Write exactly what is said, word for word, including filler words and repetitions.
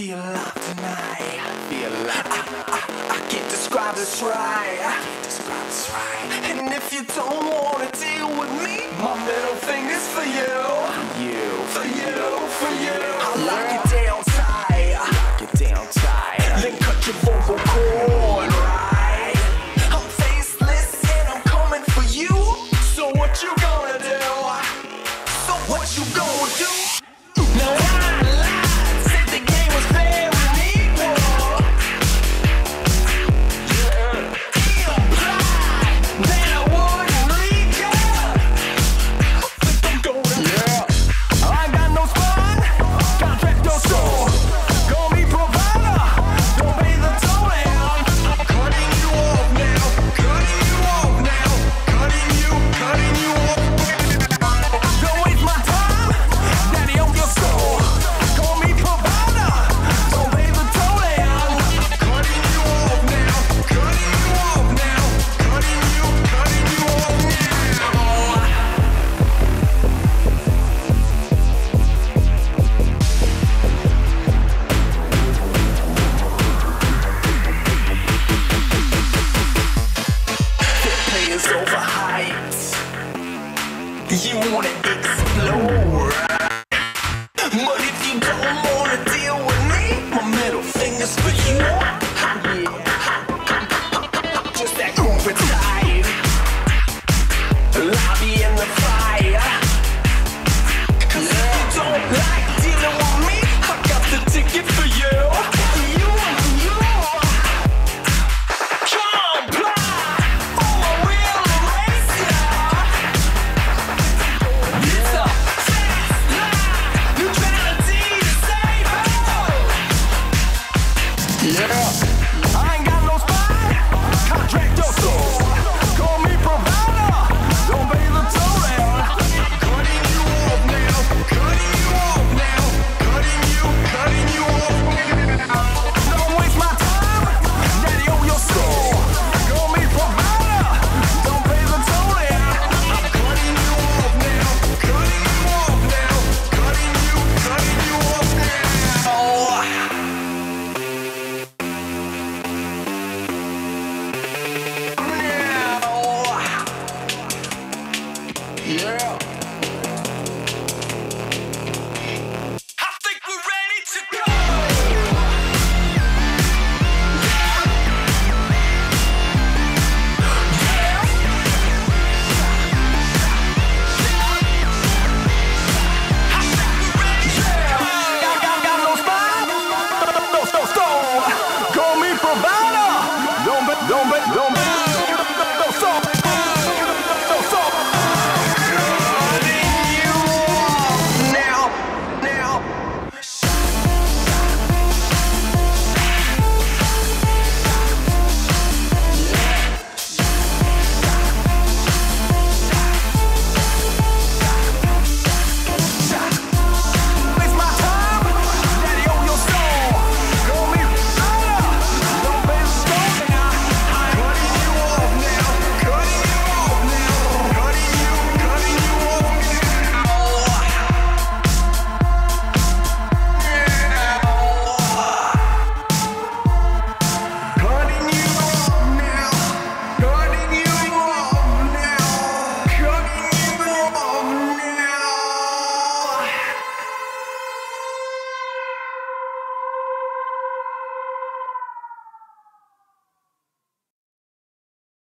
feel alive tonight. Feel alive tonight. I, I, I can't describe this right. I can't describe this right. And if you don't wanna deal with me, my middle finger's for you. For you. For you. For you. I'll lock it down tight. Lock it down tight. Then cut your vocal cord right. I'm faceless and I'm coming for you. So what you gonna do? So what you gonna do? Now I lied, said the game was fair and equal. Yeah. Implied that I wouldn't leave ya. Think I'm gonna. Yeah. I ain't got no spine, contract no soul. Call me provider, don't pay the toll. I'm cutting you off now, cutting you off now, cutting you, cutting you off. Don't waste my time, daddy on your soul. Call me provider, don't pay the toll. I'm cutting you off now, cutting you off now, cutting you, cutting you off now. Players overhyped. You wanna explode, but if you don't wanna deal with me, my middle finger's for you.